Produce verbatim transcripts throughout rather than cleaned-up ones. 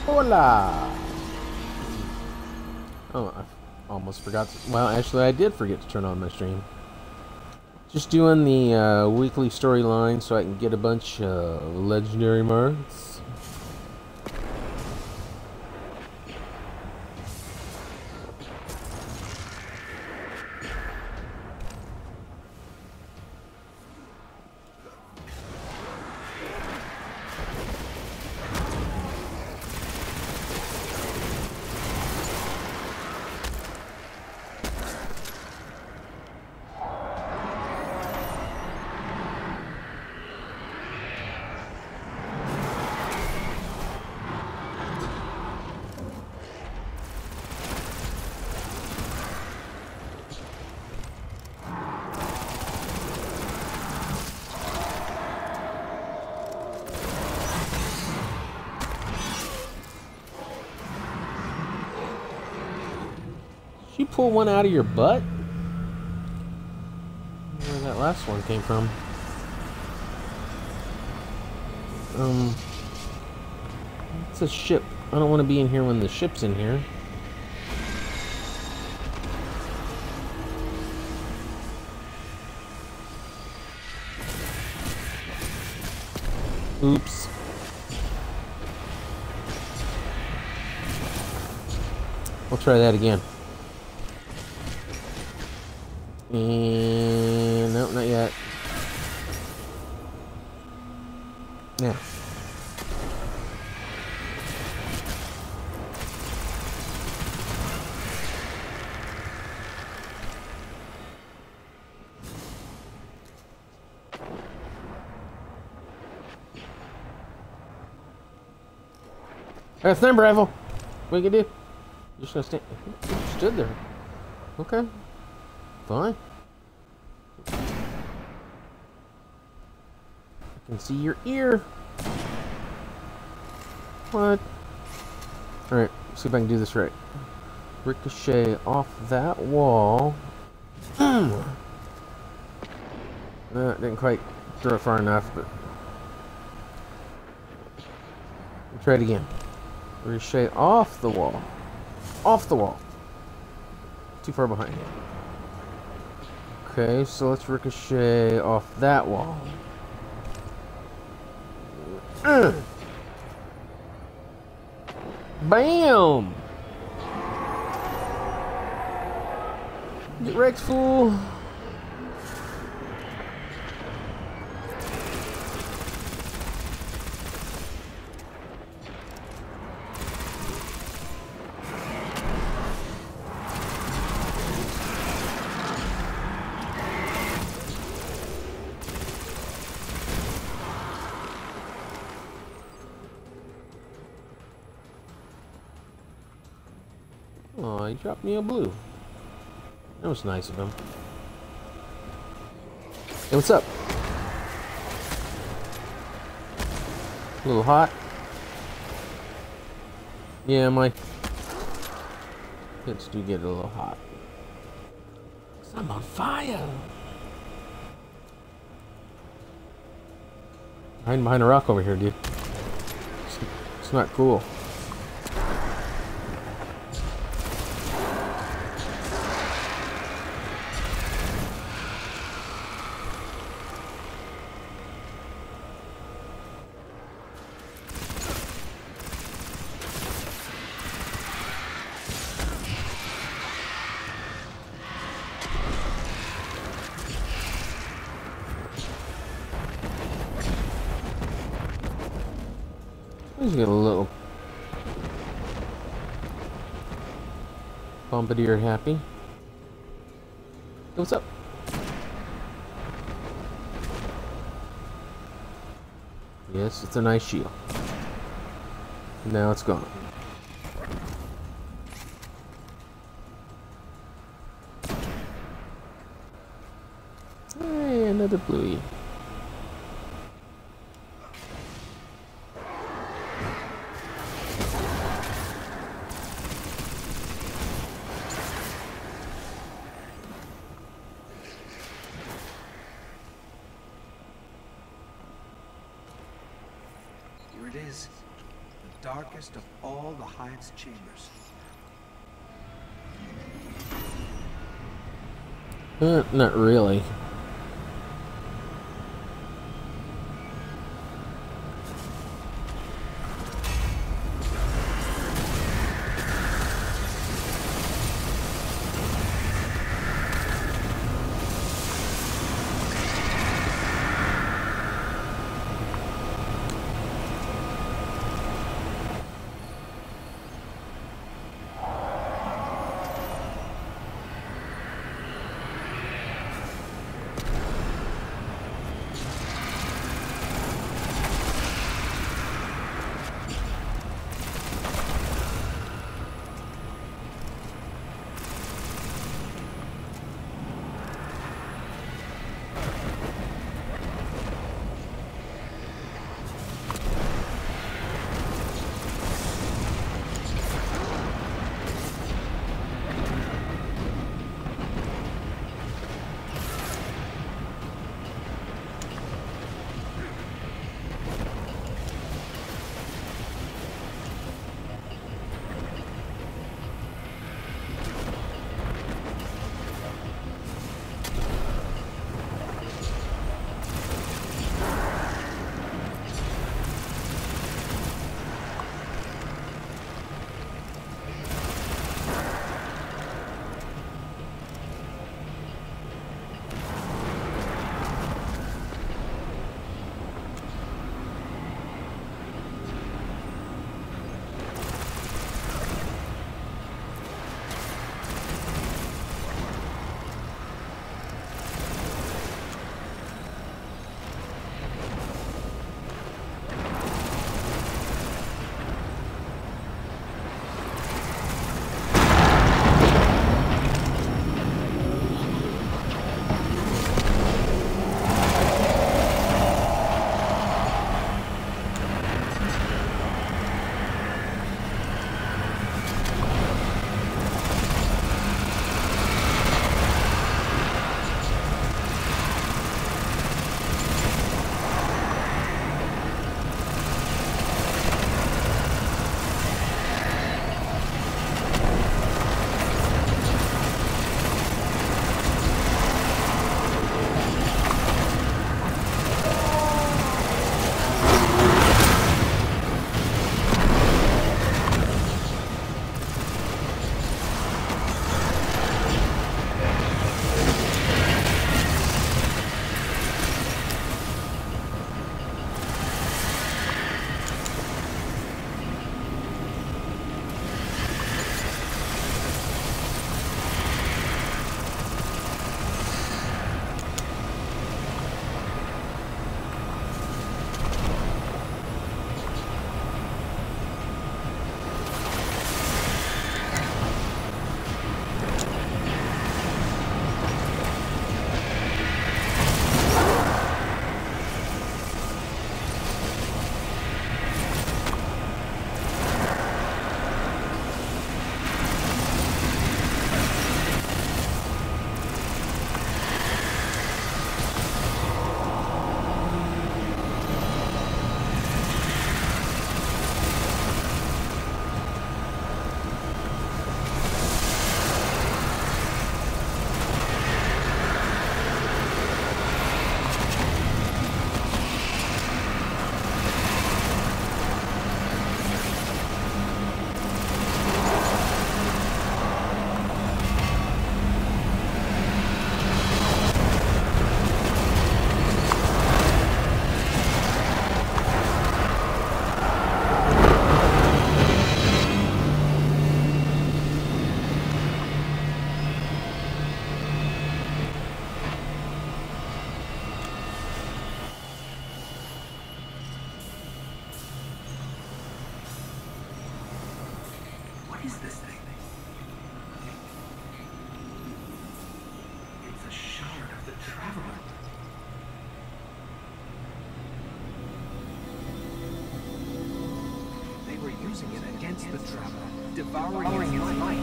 Hola! Oh, I almost forgot to... Well, actually, I did forget to turn on my stream. Just doing the uh, weekly storyline so I can get a bunch of legendary marks. You pull one out of your butt? Where that last one came from? Um, it's a ship. I don't want to be in here when the ship's in here. Oops. We'll try that again. And no, not yet. Now. Hey, sniper rifle. What you gonna do? You're just gonna stand. You stood there. Okay. Fine. I can see your ear. What? Alright, see if I can do this right. Ricochet off that wall. Mm. Uh, didn't quite throw it far enough, but we'll try it again. Ricochet off the wall. Off the wall. Too far behind. Okay, so let's ricochet off that wall. Uh. Bam! Get wrecked, fool. Oh, he dropped me a blue. That was nice of him. Hey, what's up? A little hot? Yeah, my hits do get a little hot. 'Cause I'm on fire! Hiding behind a rock over here, dude. It's, it's not cool. Let's get a little bombardier happy. Hey, what's up? Yes, it's a nice shield. Now it's gone. Hey, another bluey. Here it is. darkest of all the hive's chambers. Uh, not really. What is this thing? It's a shard of the Traveler. They were using it against the Traveler, devouring his life.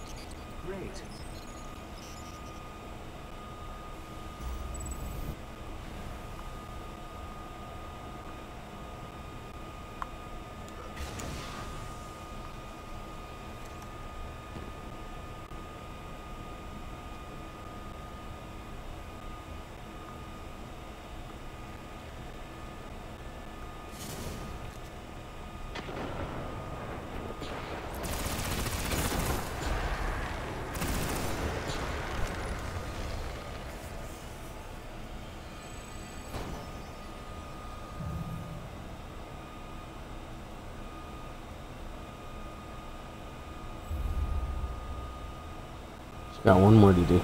Great. Got one more to do.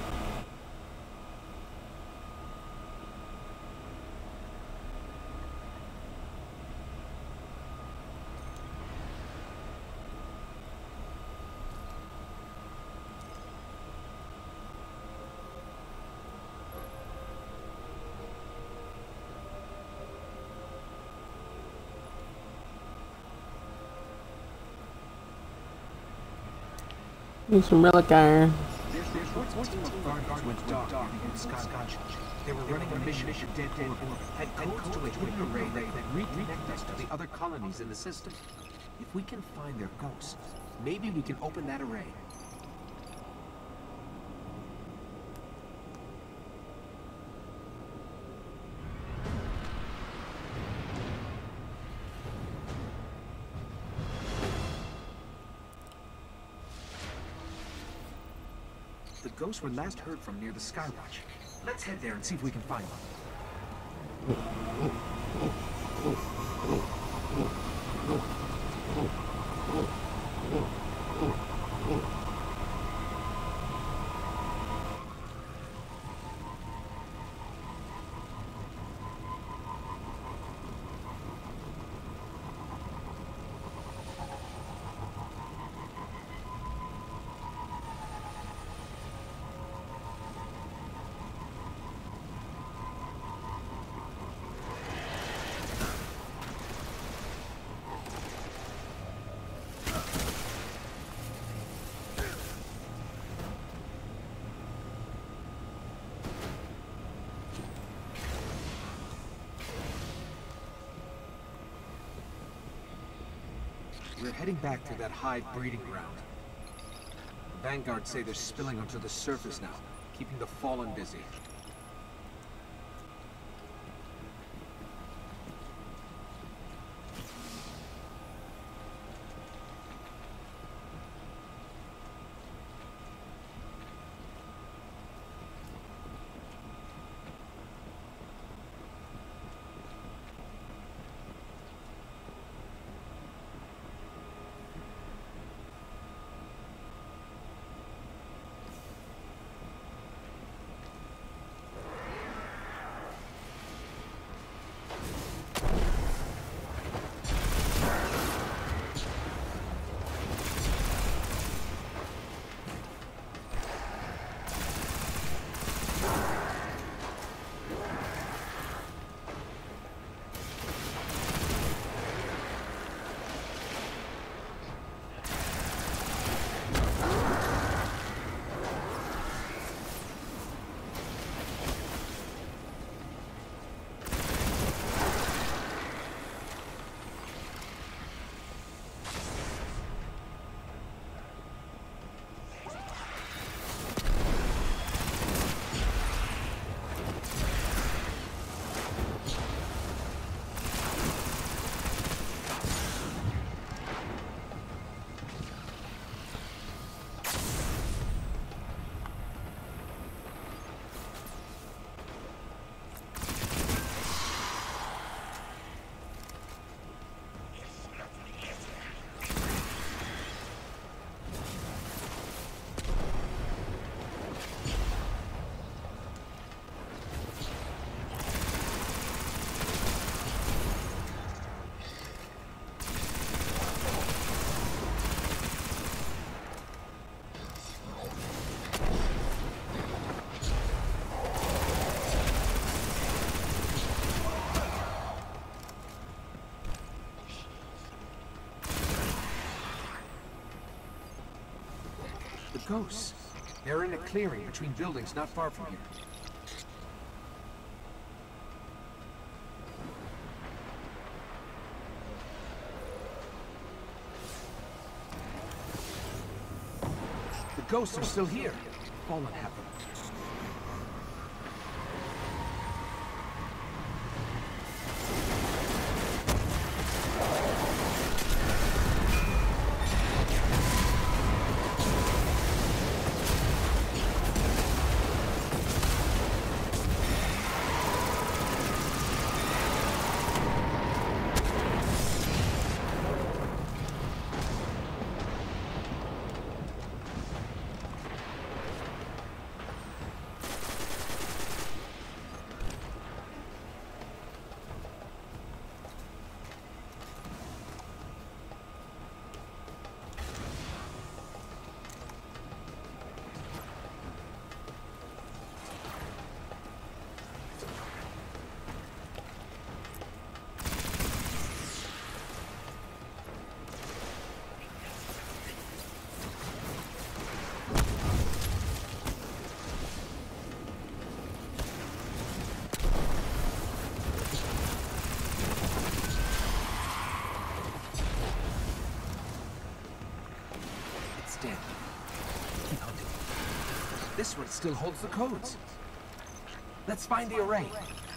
Need some relic iron. They were running a mission to dead orbit, had codes to a hidden array that could reconnect us to the other colonies in the system. If we can find their ghosts, maybe we can open that array. The ghosts were last heard from near the Skywatch. Let's head there and see if we can find them. We're heading back to that hive breeding ground. The Vanguard say they're spilling onto the surface now, keeping the Fallen busy. The ghosts. They're in a clearing between buildings not far from here. The ghosts are still here. Fallen have them. dead. Keep hunting. This one still holds the codes. Let's find the array.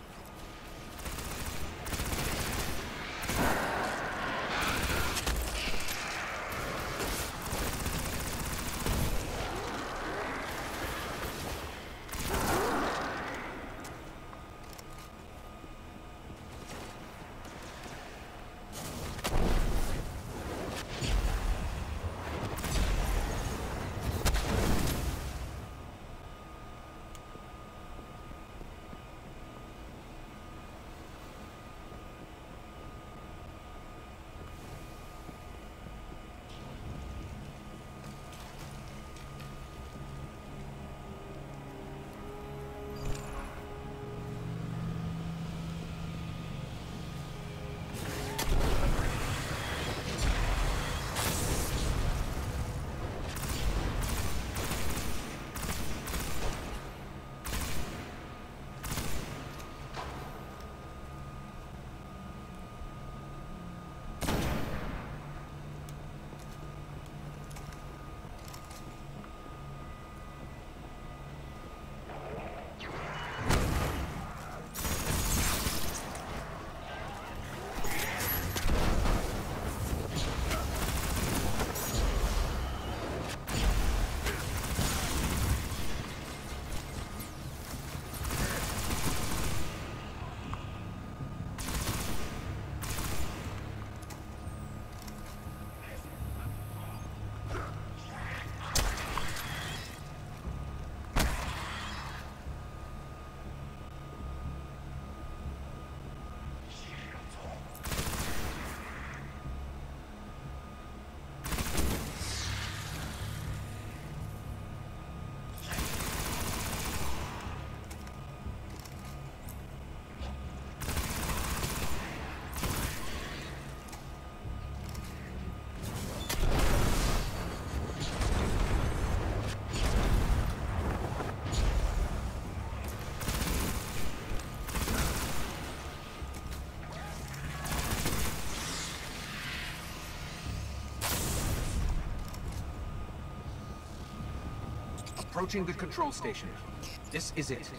Approaching the control station. This is it.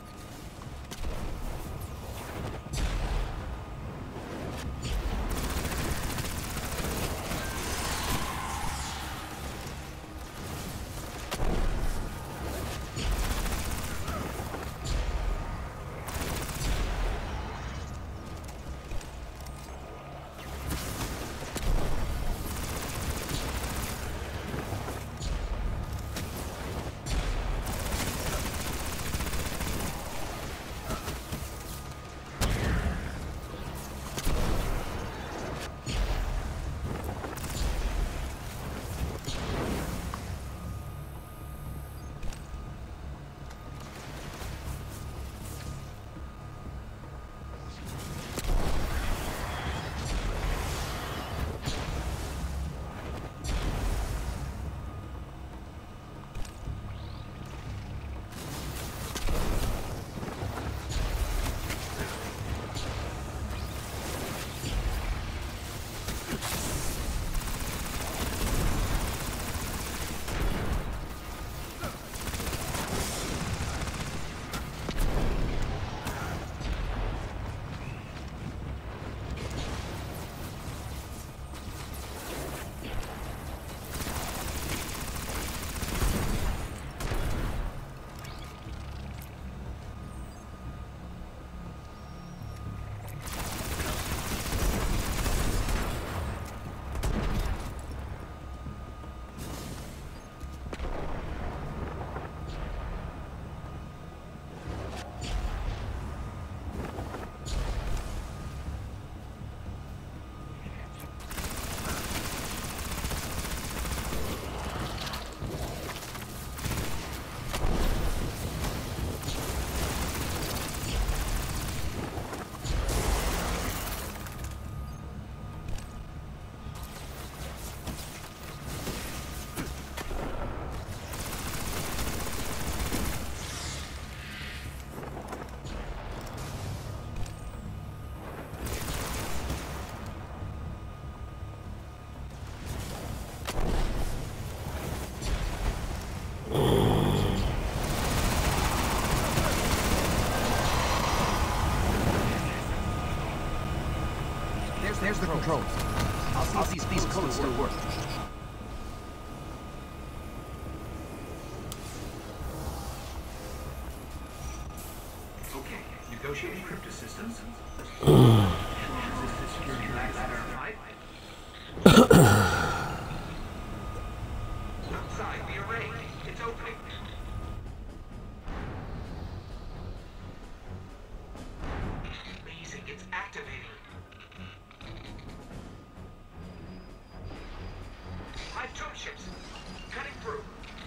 controls. I'll see if these, these codes still work. Okay, negotiating crypto systems. Security flags verified. Outside, the array. It's opening. Amazing, it's activating. Five tomb ships. Cutting through.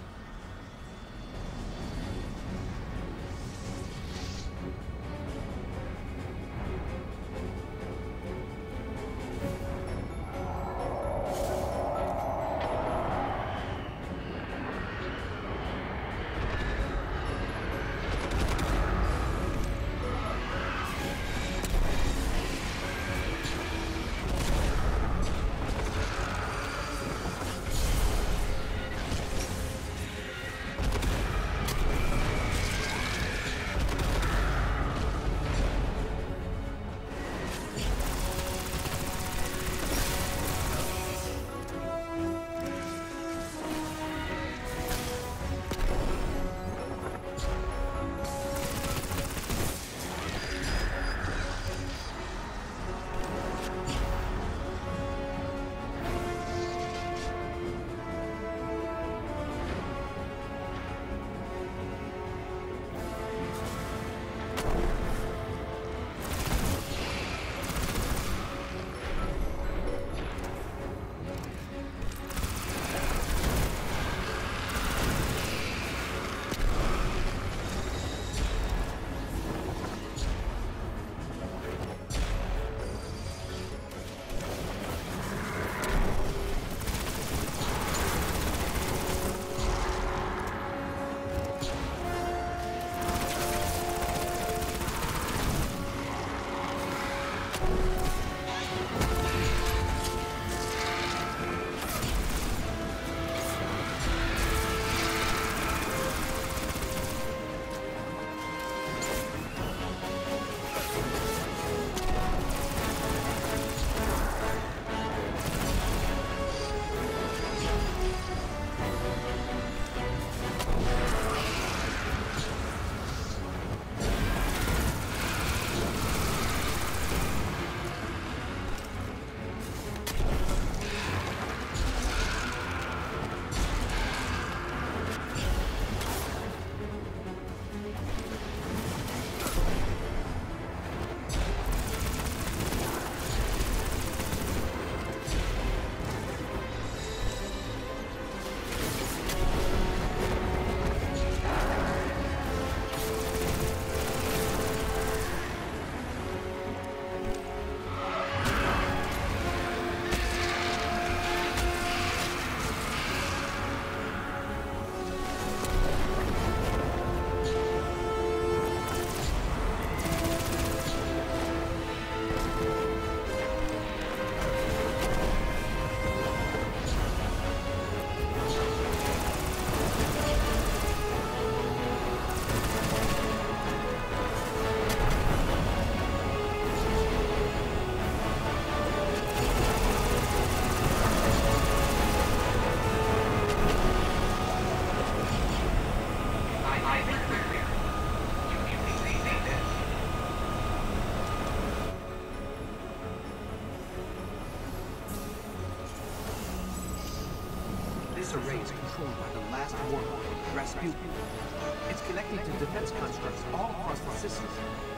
array is controlled by the last warlord, Rasputin. It's connected to defense constructs all across the system.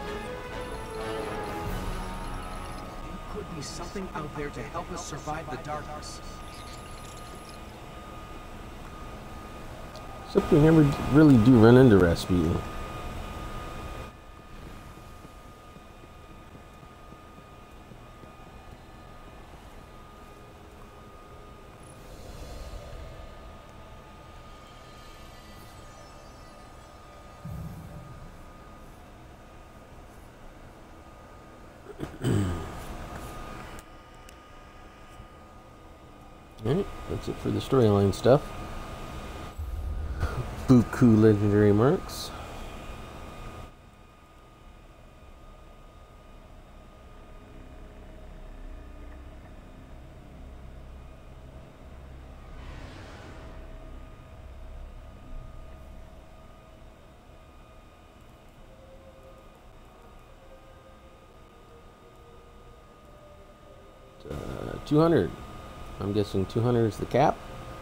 There could be something out there to help us survive the darkness. Except we never really do run into Rasputin. Alright, that's it for the storyline stuff. Buku legendary marks. two hundred. I'm guessing two hundred is the cap.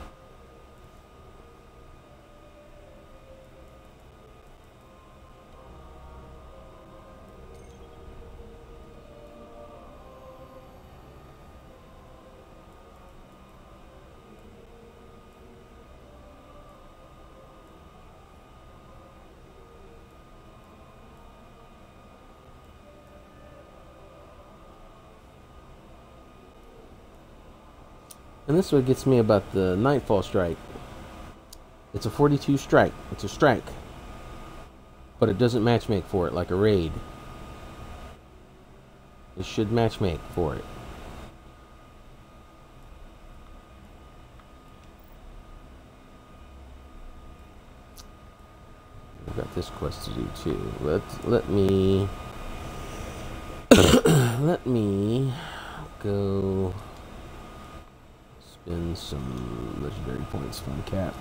And this is what gets me about the Nightfall strike. It's a forty-two strike. It's a strike. But it doesn't matchmake for it like a raid. It should matchmake for it. I've got this quest to do too. Let let me let me go spend some legendary points from the cat.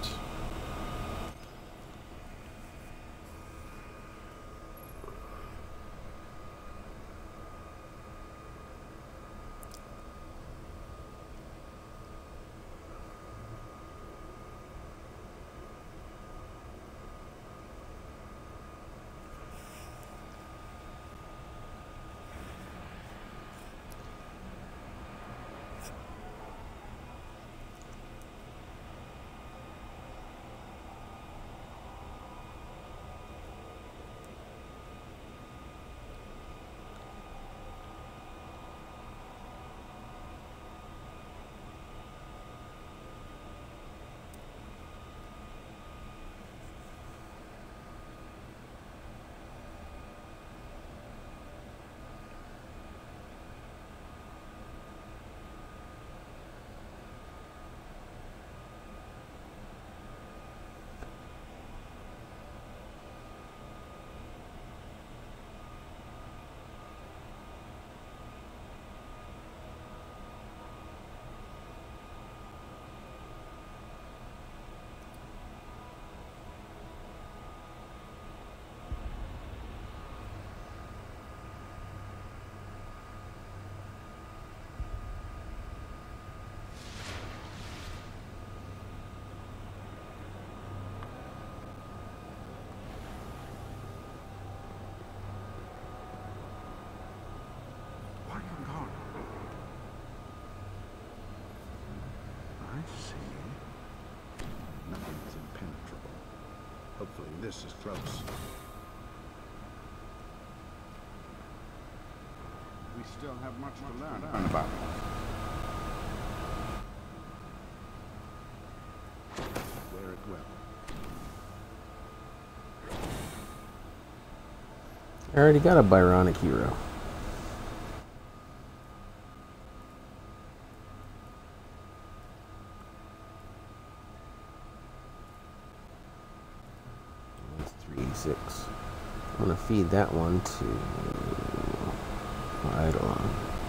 Hopefully this is close. We still have much to learn about it. Where it will. I already got a Byronic hero. Six. I'm gonna feed that one to Eidolon.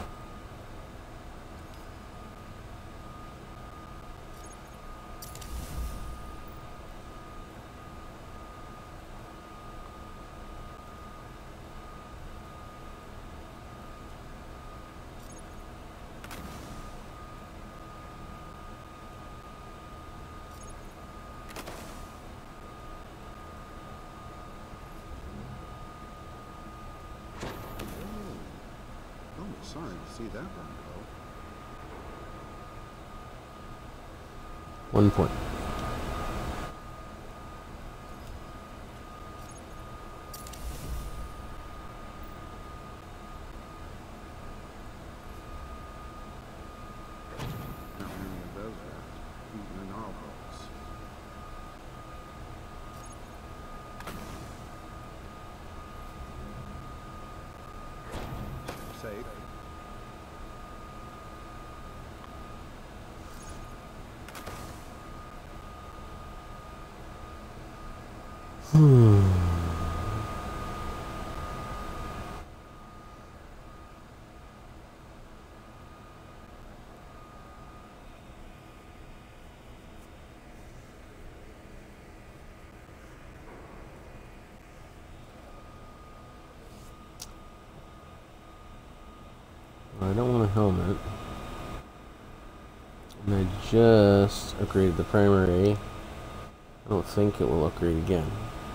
Sorry to see that one go. One point. Not many of those left, even in our worlds. Safe. Hmm. I don't want a helmet. And I just upgraded the primary. I don't think it will upgrade again.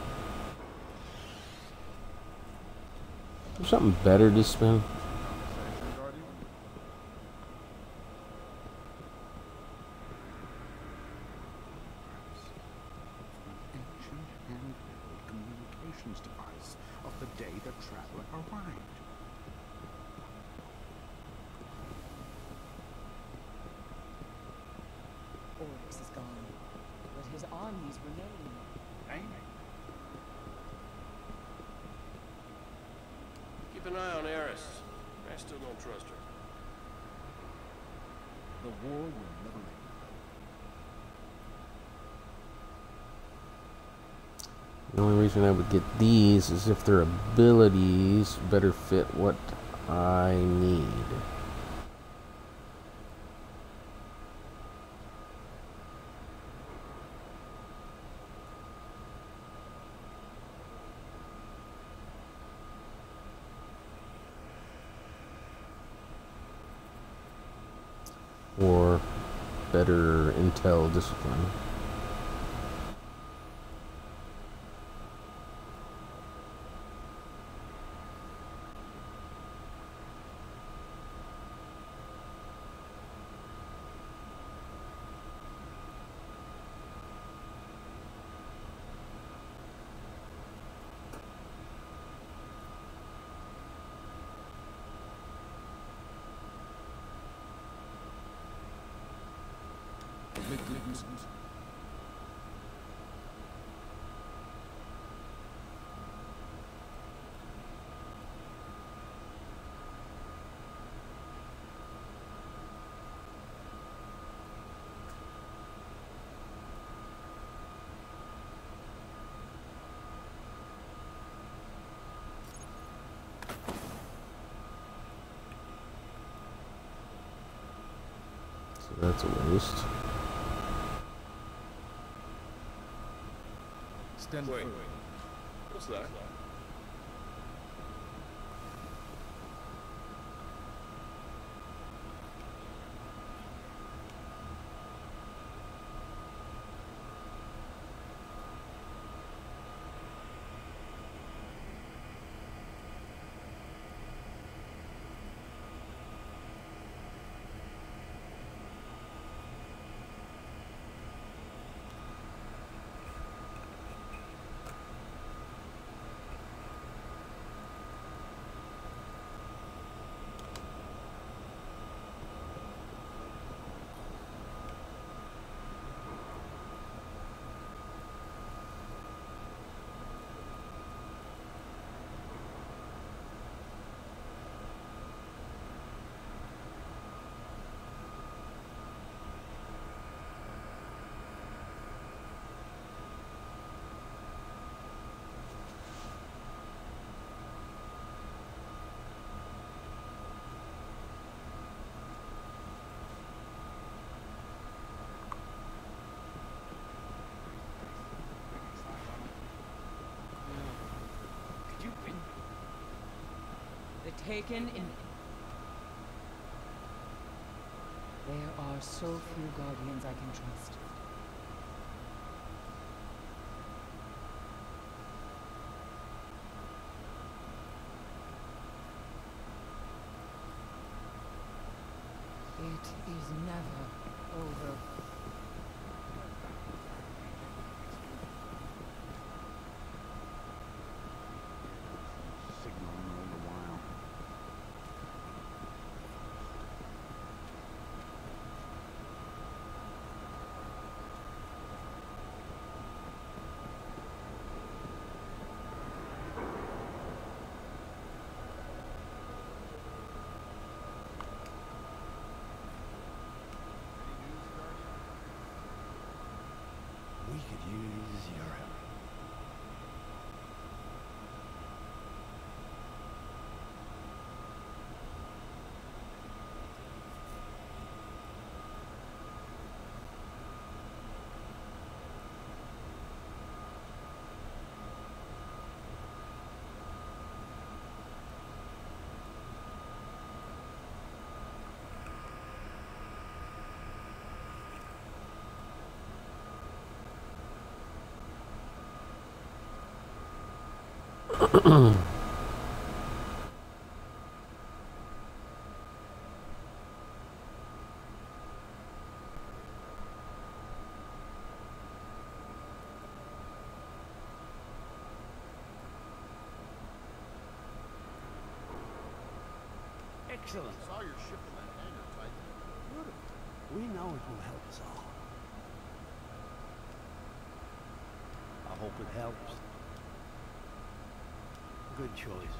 There's something better to spin. Device of the day the traveler arrived. Oryx is gone, but his armies remain. Amen. Keep an eye on Eris. I still don't trust her. The war will never end. The only reason I would get these is if their abilities better fit what I need. Or better intel discipline. Magnificent. So that's a waste. Stand Wait, firm. what's that? The Taken in... There are so few Guardians I can trust. It is never over. Signaling all the while. Excellent. Saw your ship in that hangar, Titan. Beautiful. We know it will help us all. I hope it helps. Good choice.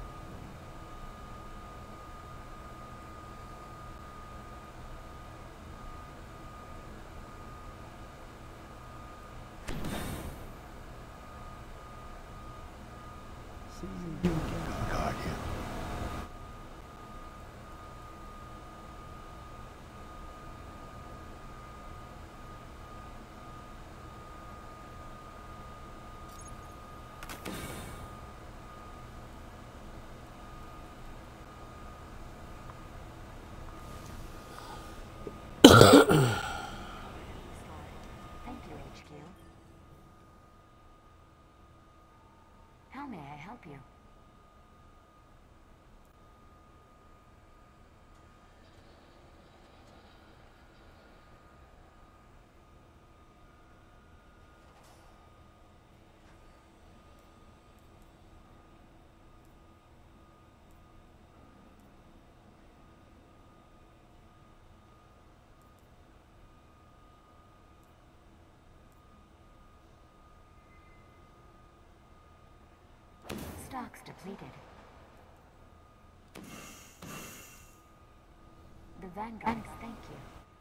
See you again, Guardian. Thank you, H Q. How may I help you? Stocks depleted. The Vanguard, thank you.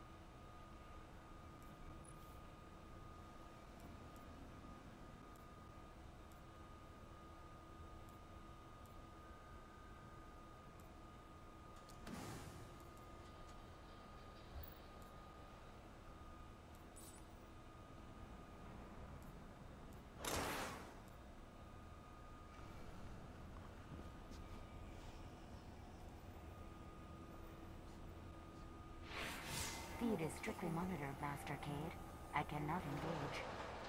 Feed is strictly monitored, Master Cade. I cannot engage.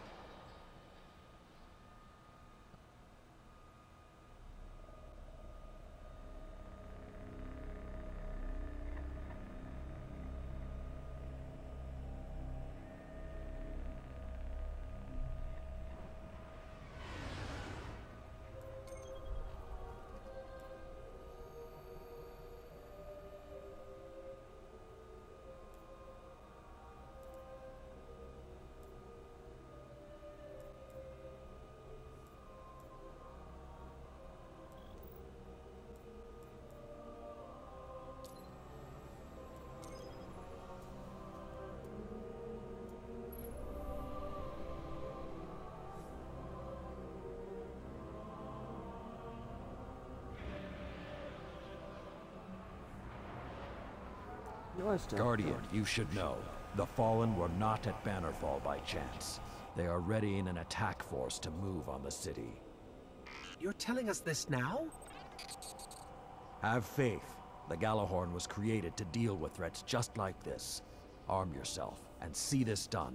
Guardian, you should know. The Fallen were not at Bannerfall by chance. They are readying an attack force to move on the city. You're telling us this now? Have faith. The Galahorn was created to deal with threats just like this. Arm yourself and see this done.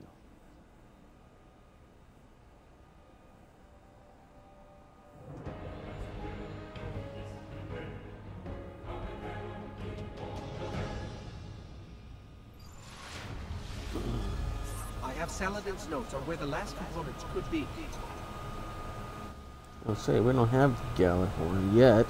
I have Saladin's notes on where the last components could be. I'll say, we don't have Galahorn yet.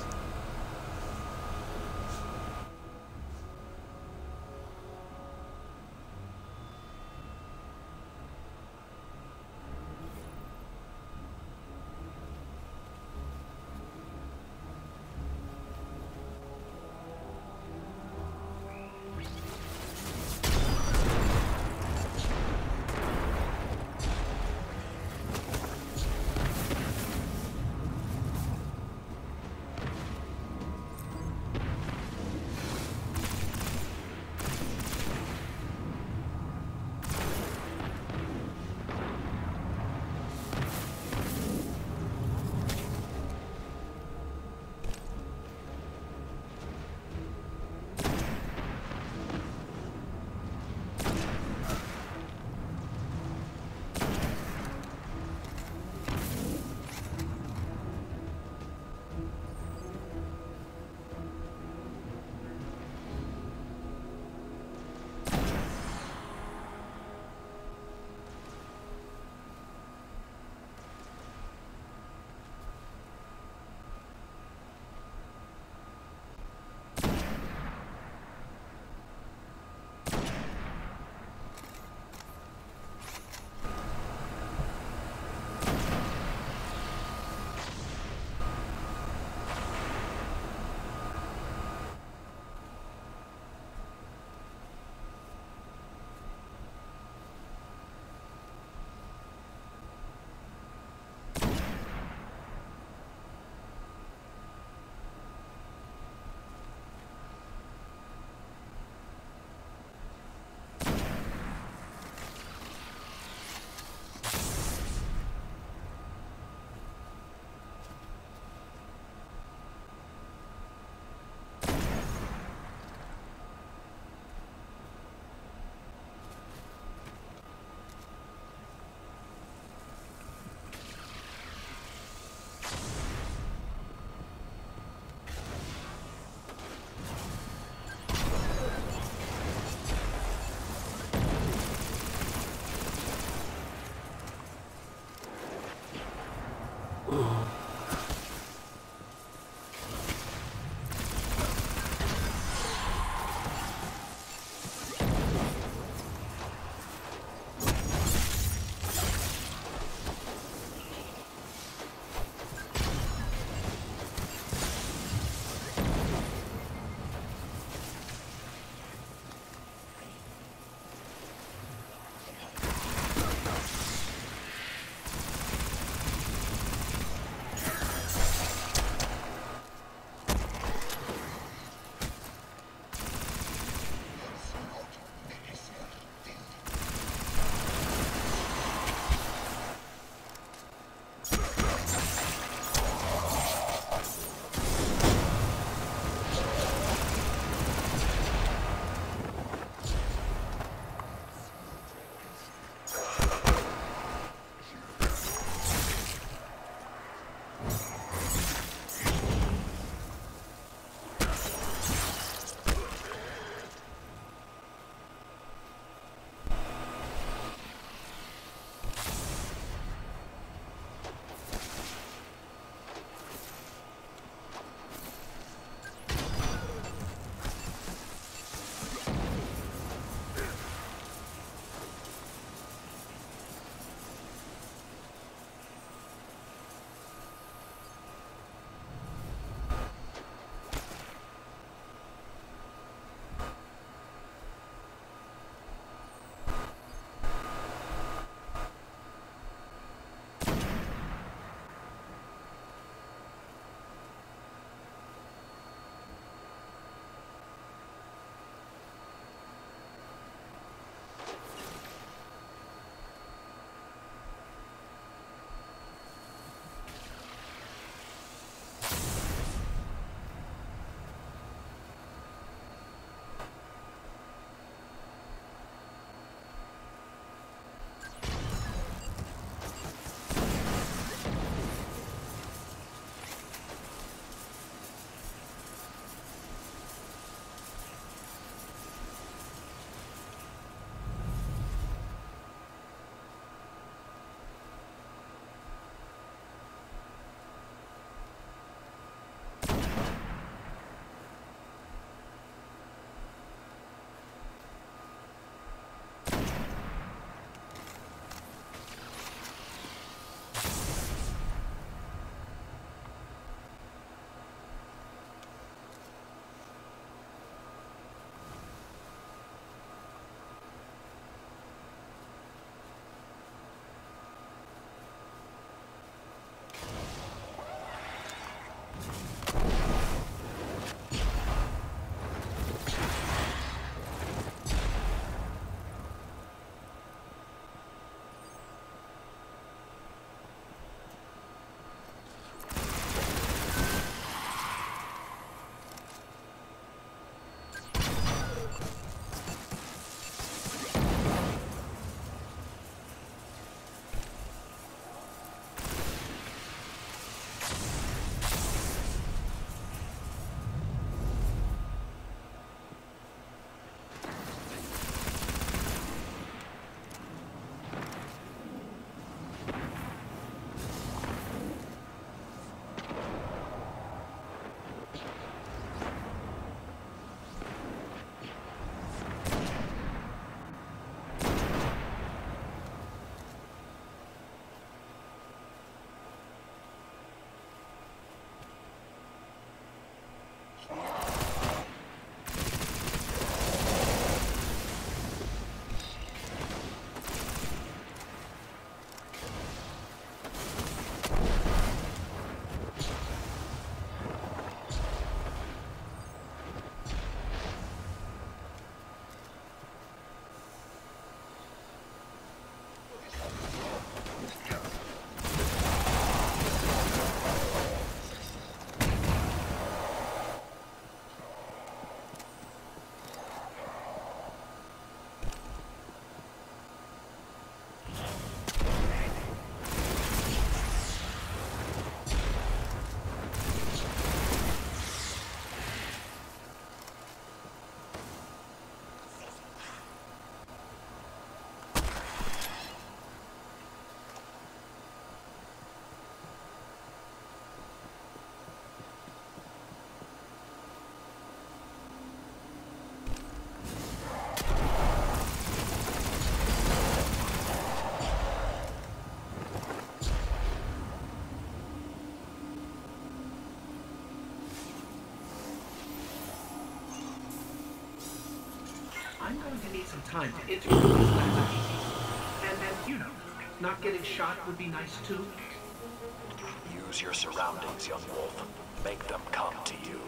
need some time to integrate this back. And, and, you know, not getting shot would be nice too. Use your surroundings, young wolf. Make them come to you.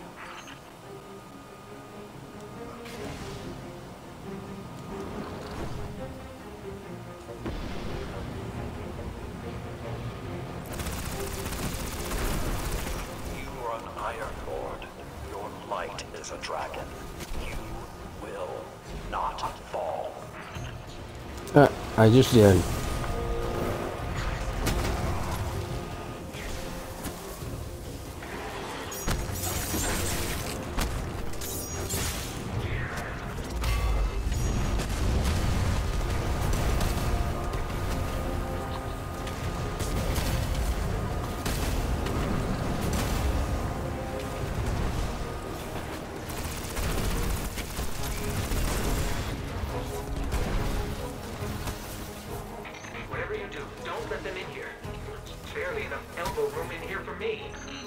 You are an Iron Lord. Your light is a dragon. You will not fall. Uh, I just did. Whatever you do, don't let them in here. Barely enough elbow room in here for me.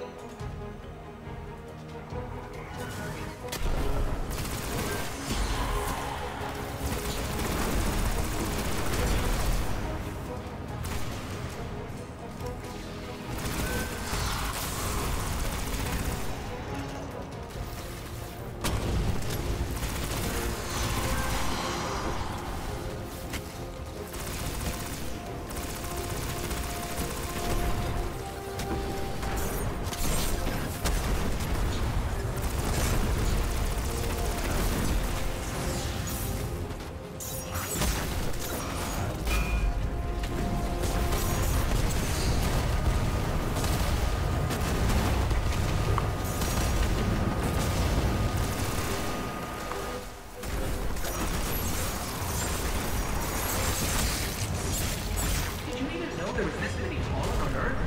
There was this many fallen on Earth?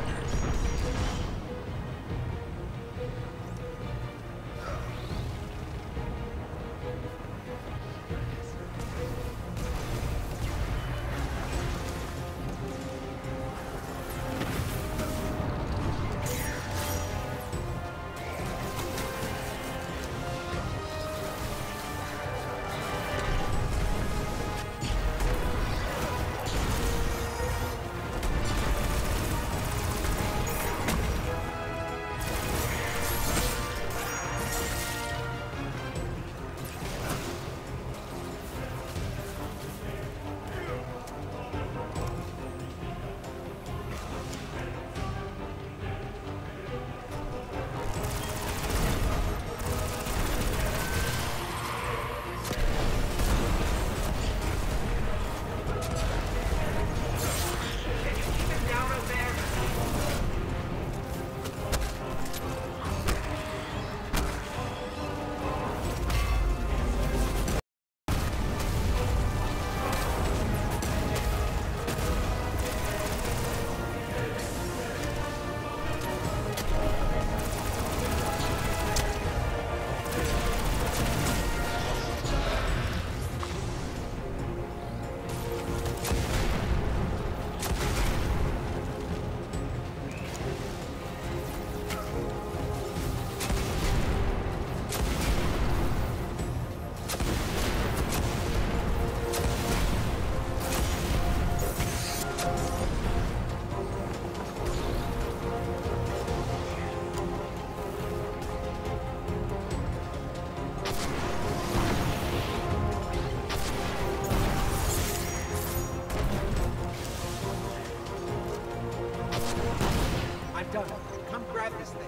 I'm done. Come grab this thing.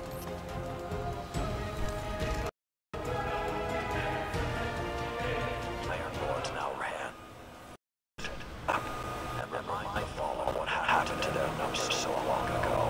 Iron Lords now ran. And remind my fallen what happened to their numbers so long ago.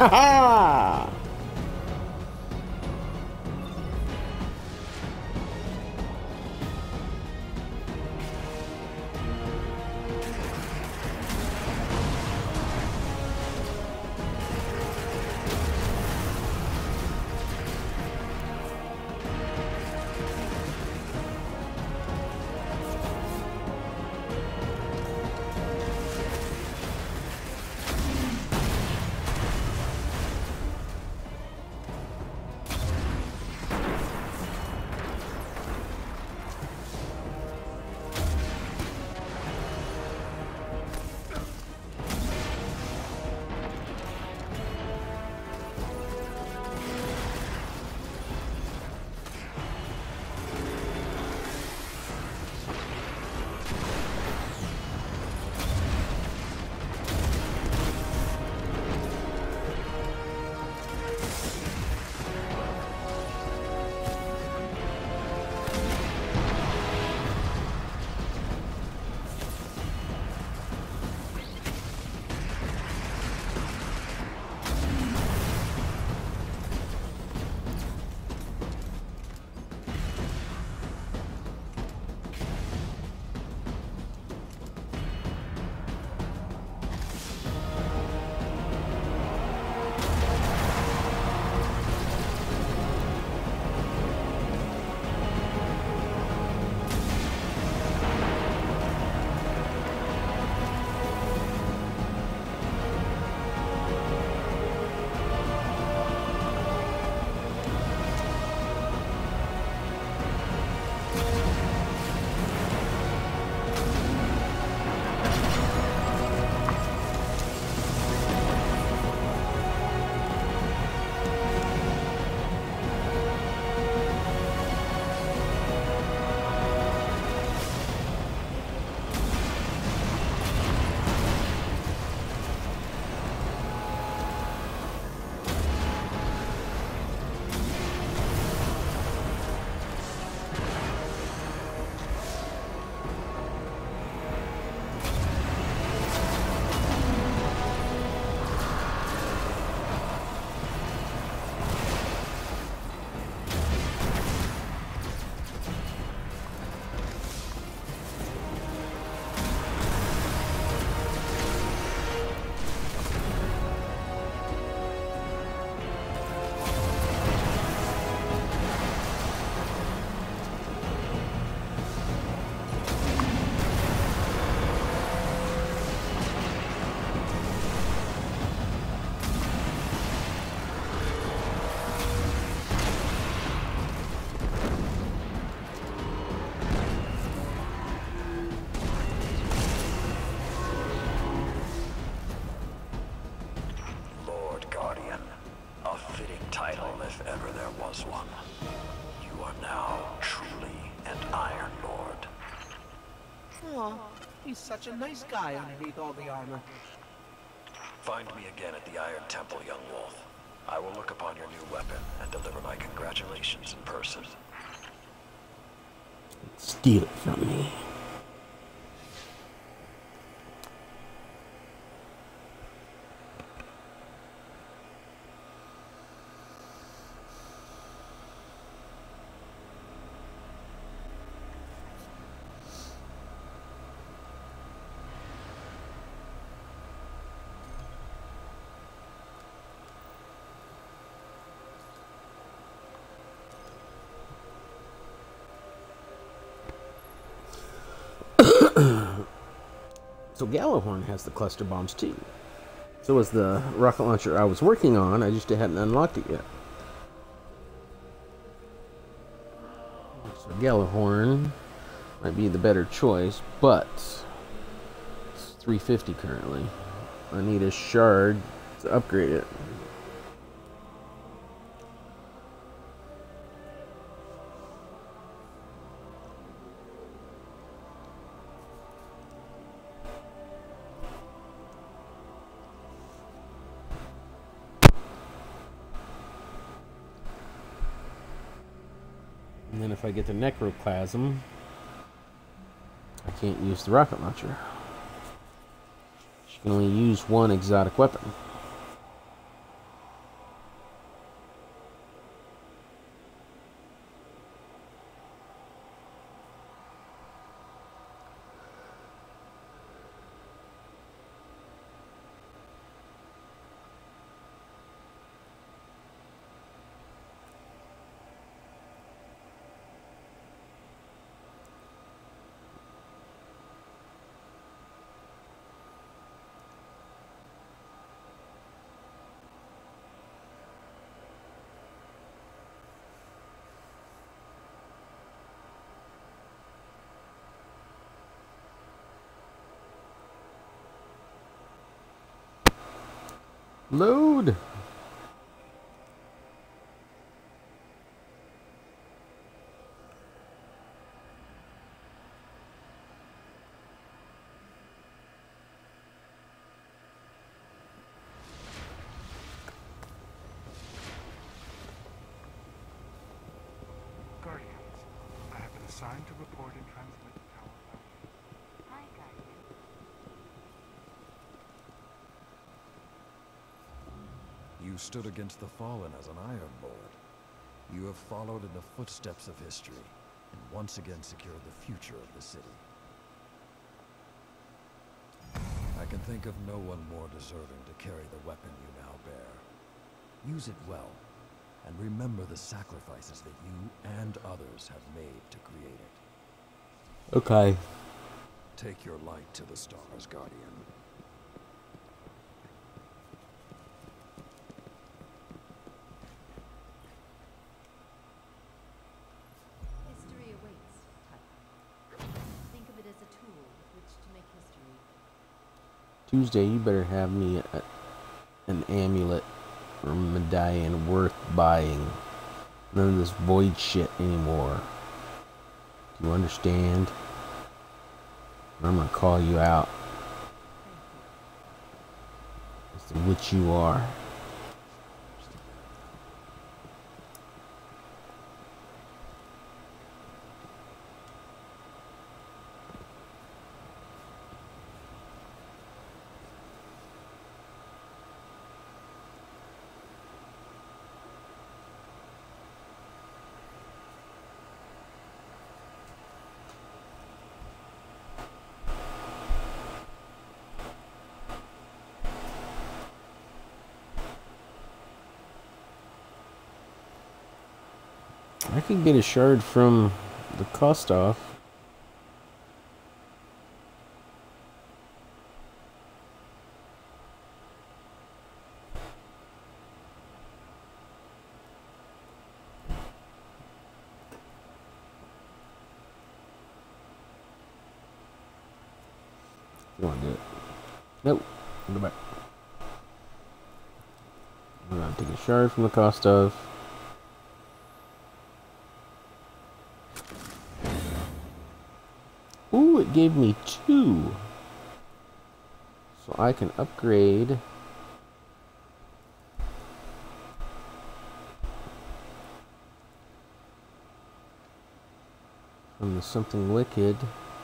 Ha ha! He's such a nice guy underneath all the armor. Find me again at the Iron Temple, young wolf. I will look upon your new weapon and deliver my congratulations in person. Steal it from me. So Gallowhorn has the cluster bombs too. So was the rocket launcher I was working on, I just hadn't unlocked it yet. So Gallowhorn might be the better choice, but it's three fifty currently. I need a shard to upgrade it. And then if I get the Necroplasm, I can't use the rocket launcher. She can only use one exotic weapon. Load! Guardians, I have been assigned to report and transmit the tower foundation. Hi, Guardian. You stood against the Fallen as an Ironlord. You have followed in the footsteps of history, and once again secured the future of the city. I can think of no one more deserving to carry the weapon you now bear. Use it well, and remember the sacrifices that you and others have made to create it. Okay. Take your light to the stars, Guardian. History awaits, Tyler. Think of it as a tool with which to make history. Tuesday, you better have me a, an amulet or medallion worth buying. None of this void shit anymore. Do you understand? I'm gonna call you out as to which you are. I could get a shard from the cost off. You want to do it? Nope. Go back. I'm gonna take a shard from the cost of. Ooh, it gave me two. So I can upgrade from the something wicked.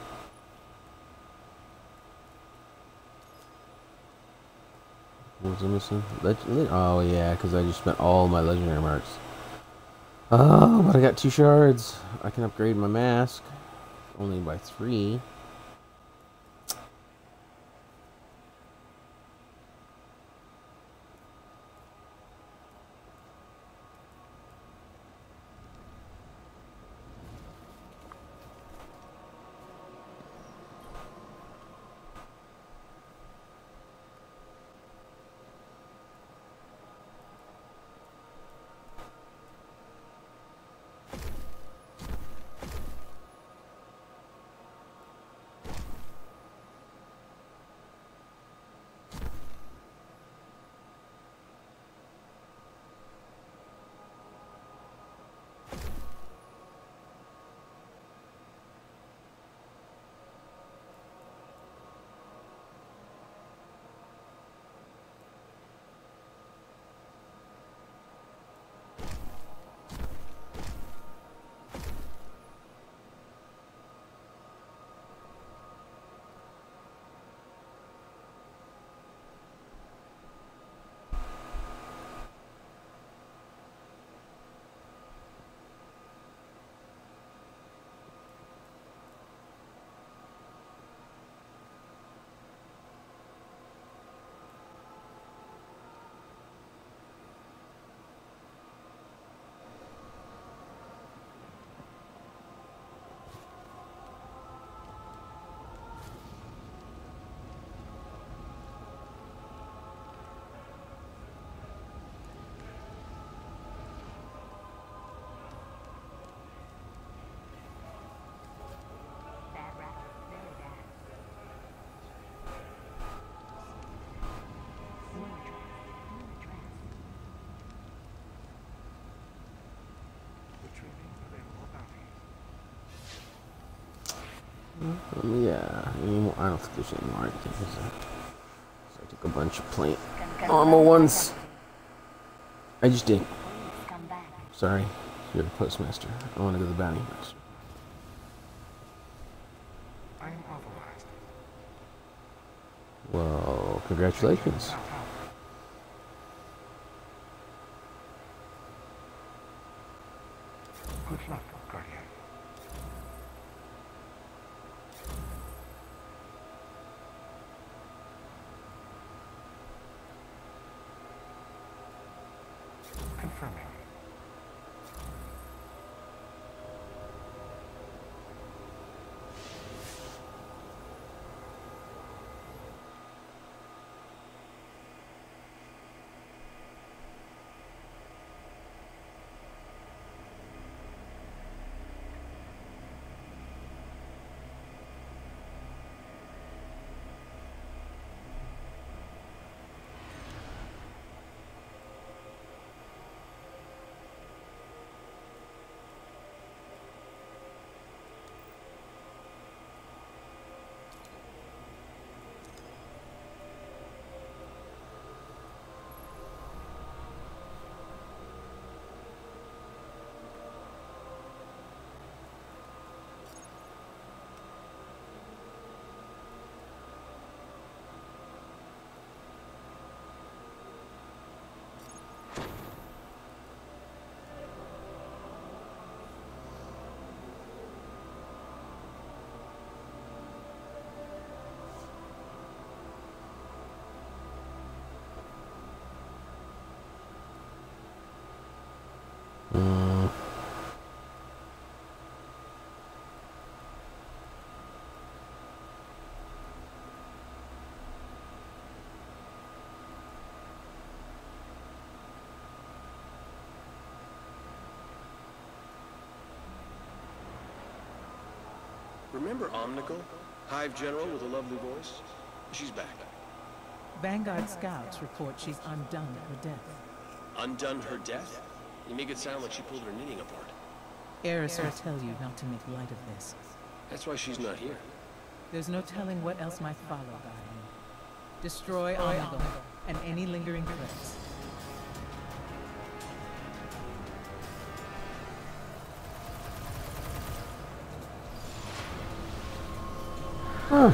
What was I missing? Leg oh yeah, because I just spent all my legendary marks. Oh, but I got two shards. I can upgrade my mask. Only by three. Um, yeah, anymore. I don't think there's any more. I think there's a, so I took a bunch of plain normal ones. I just did. Come back. Sorry, you're the postmaster. I want to go to the bounty master. I am authorized. Well, congratulations. Good luck, Guardian. Confirming. Mm. Remember Omnical? Hive General with a lovely voice? She's back. Vanguard scouts report she's undone her death. Undone her death? You make it sound like she pulled her knitting apart. Eris will tell you not to make light of this. That's why she's not here. There's no telling what else might follow, Guardian. Destroy Omnigal and any lingering threats. Huh.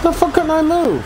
The fuck couldn't I move?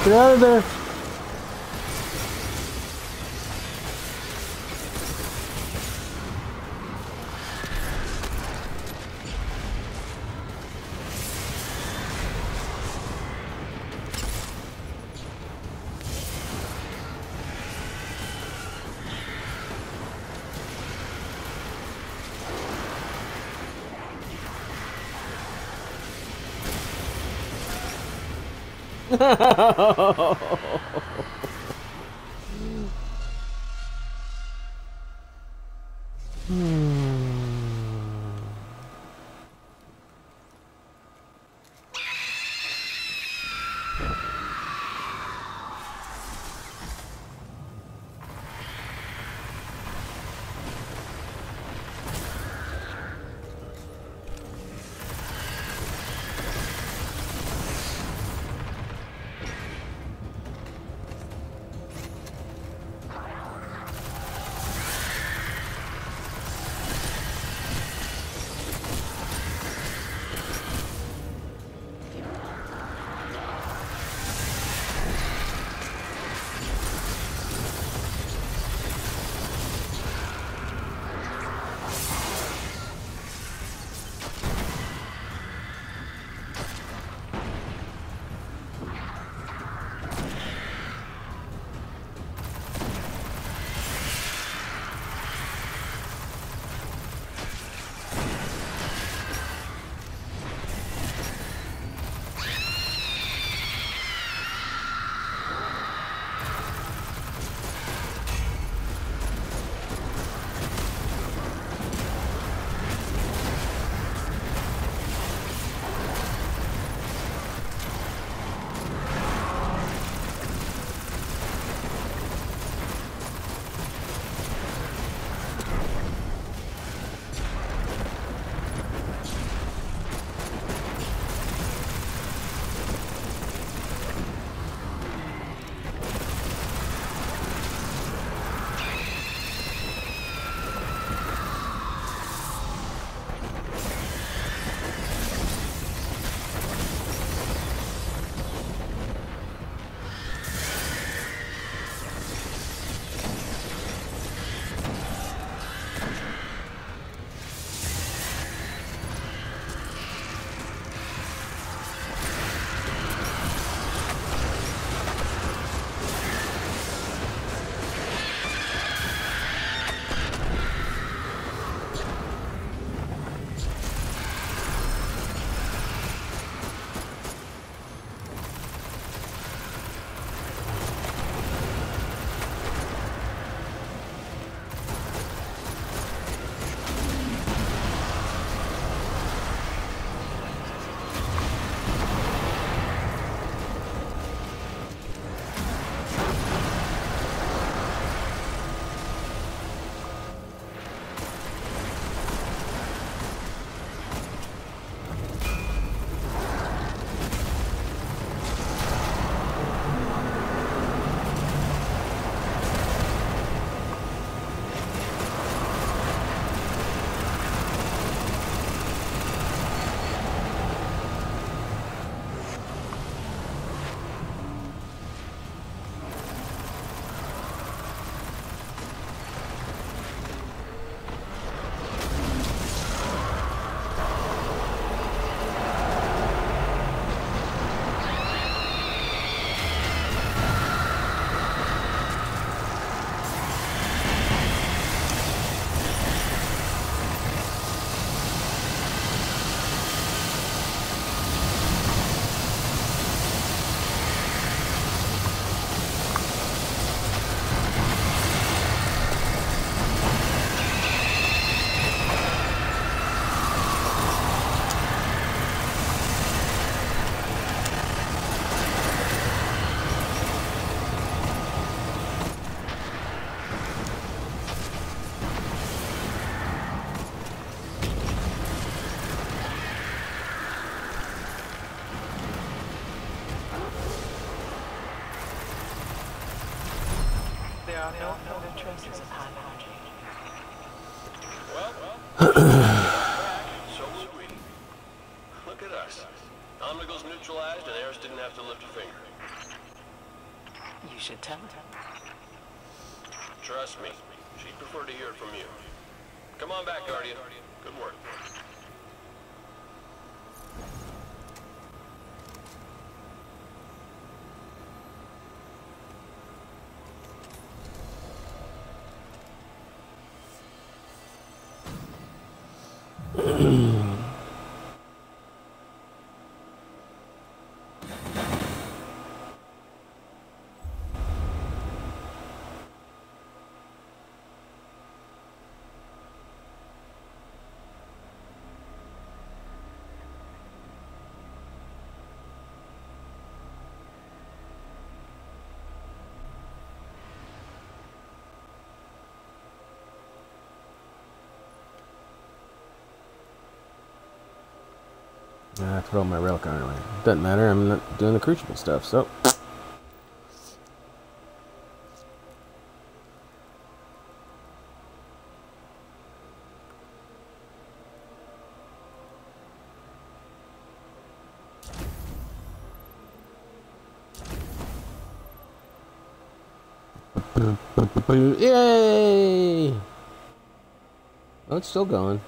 Get out of there! There are no further traces of high energy. Well, well. So will we. Look at us. Omnigal's neutralized and Eris didn't have to lift a finger. You should tell her. Trust me, she'd prefer to hear it from you. Come on back, Guardian. Good work. I put all my relic on anyway. Doesn't matter, I'm not doing the crucible stuff, so. Yay! Oh, it's still going.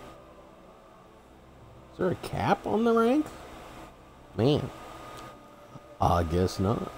Is there a cap on the rank? Man. I guess not.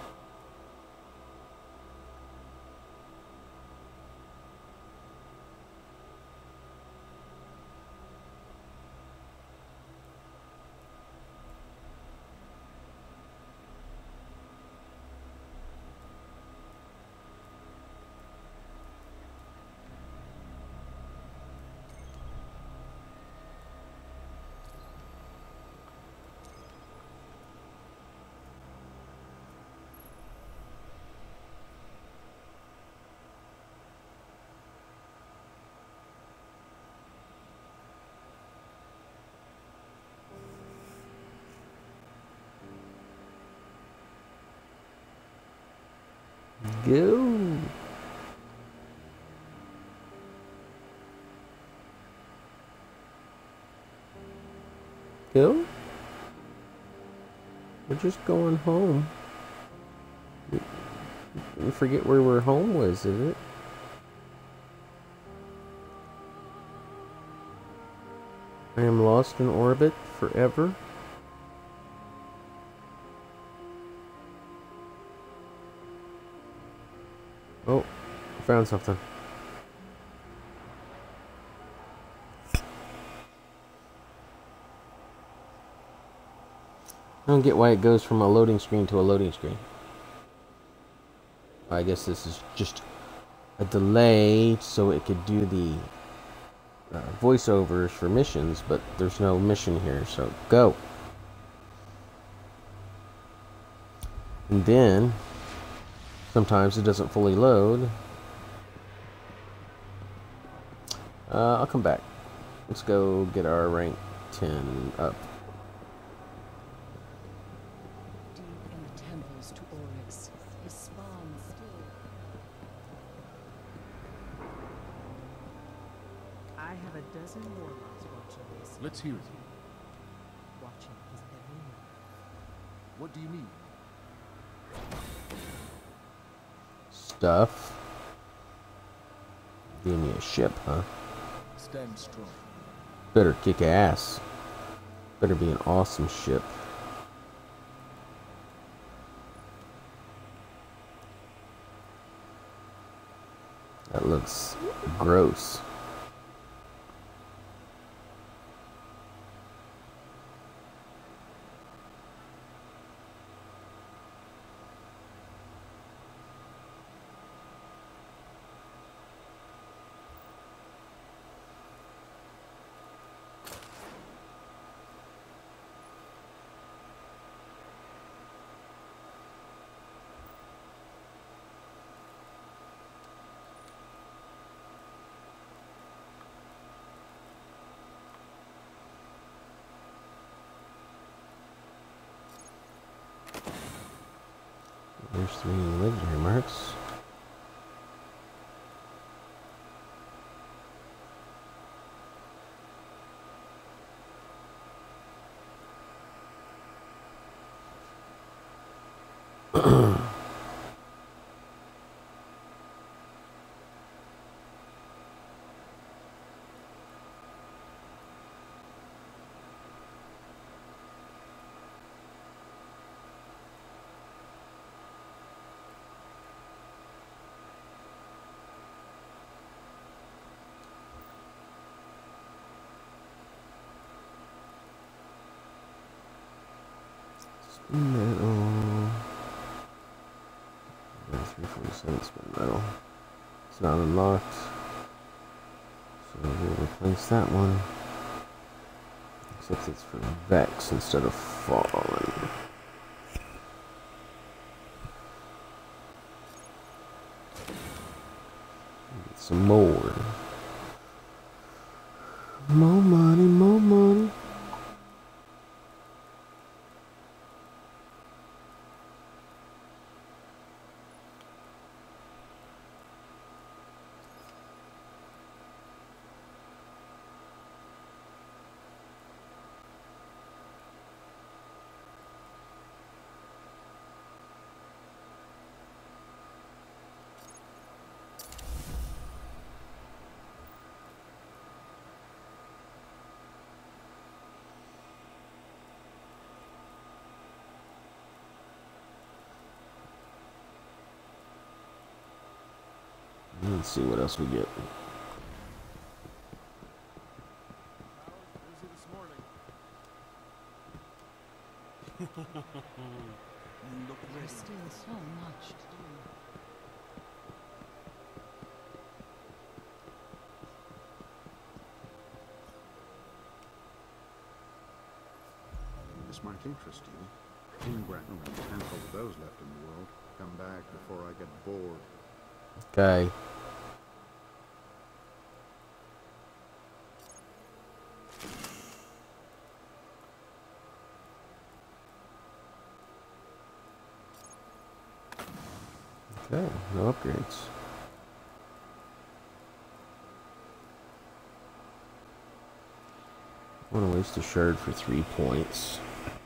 Go. Go. We're just going home. You forget where we're home was, is it? I am lost in orbit forever. Oh, I found something. I don't get why it goes from a loading screen to a loading screen. I guess this is just a delay so it could do the uh, voiceovers for missions, but there's no mission here, so go. And then sometimes it doesn't fully load. Uh, I'll come back. Let's go get our rank ten up. Deep in the temples to Oryx, his spawn still. I have a dozen warlocks watching this. Let's hear it. Watching his every move. What do you mean? Stuff. Give me a ship, huh? Stand strong. Better kick ass. Better be an awesome ship. That looks gross. There's three legendary marks. Metal. Yeah, three forty-seven spin metal. It's not unlocked. So we'll replace that one. Except it's for Vex instead of Fallen. Get some more. More money, more money. Let's see what else we get. There's still so much to do. This might interest you. Ingram, a handful of those left in the world. Come back before I get bored. Okay. Okay, no upgrades. I want to waste a shard for three points.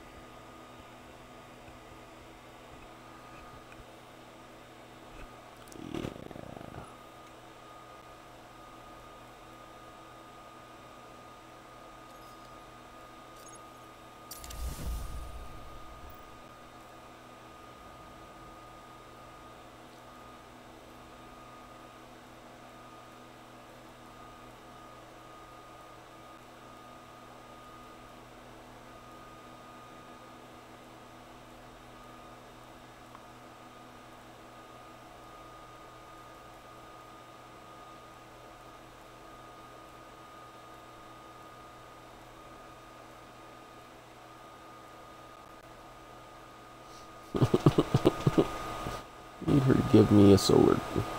Need her to give me a sword.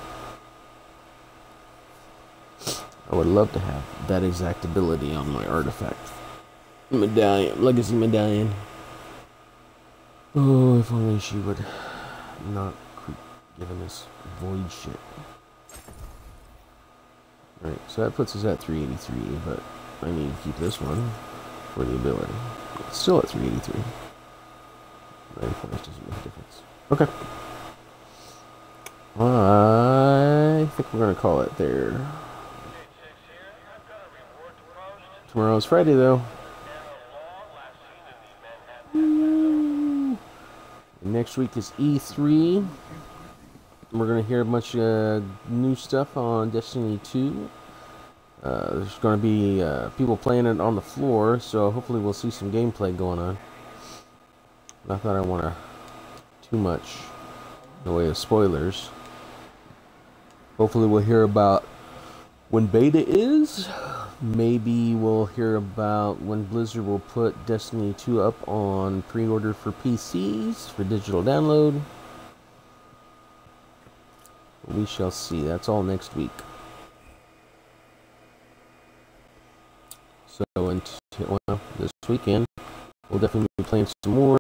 I would love to have that exact ability on my artifact. Medallion, legacy medallion. Oh, if only she would not keep giving us void shit. Alright, so that puts us at three eighty-three, but I need to keep this one for the ability. It's still at three eighty-three. ninety-four doesn't make a difference. Okay. I think we're going to call it there. Tomorrow's Friday, though. Woo. Next week is E three. We're going to hear a bunch of new stuff on Destiny two. Uh, there's going to be uh, people playing it on the floor, so hopefully we'll see some gameplay going on. Not that I want to too much in the way of spoilers. Hopefully we'll hear about when beta is. Maybe we'll hear about when Blizzard will put Destiny two up on pre-order for P Cs for digital download. We shall see. That's all next week. So until well, this weekend, we'll definitely be playing some more.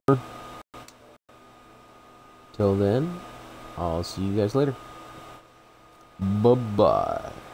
Till then, I'll see you guys later. Bye-bye.